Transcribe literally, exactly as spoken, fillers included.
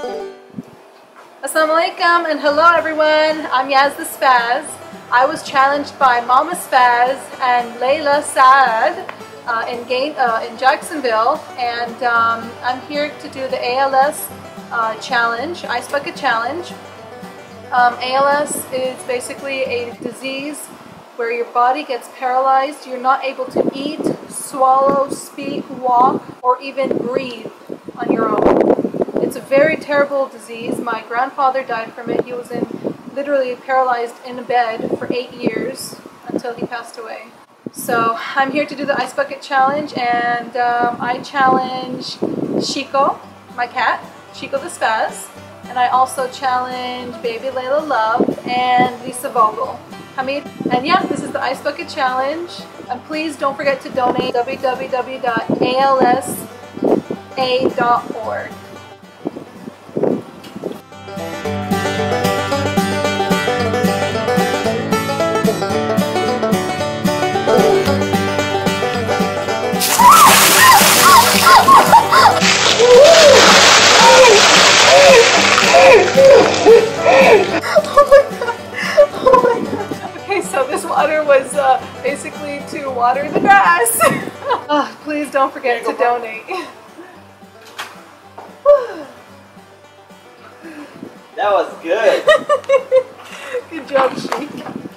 Assalamu alaikum and hello everyone. I'm Yaz the Spaz. I was challenged by Mama Spaz and Layla Saad uh, in, Gain, uh, in Jacksonville, and um, I'm here to do the A L S uh, challenge, Ice Bucket Challenge. Um, A L S is basically a disease where your body gets paralyzed. You're not able to eat, swallow, speak, walk, or even breathe on your own. It's a very terrible disease. My grandfather died from it. He was in literally paralyzed in a bed for eight years until he passed away. So I'm here to do the Ice Bucket Challenge, and um, I challenge Chico, my cat, Chico the Spaz, and I also challenge Baby Layla Love and Lisa Vogel. Hamid. And yeah, this is the Ice Bucket Challenge. And please don't forget to donate w w w dot a l s a dot org. So this water was uh, basically to water the grass. Oh, please don't forget to donate. That was good. Good job, Sheik.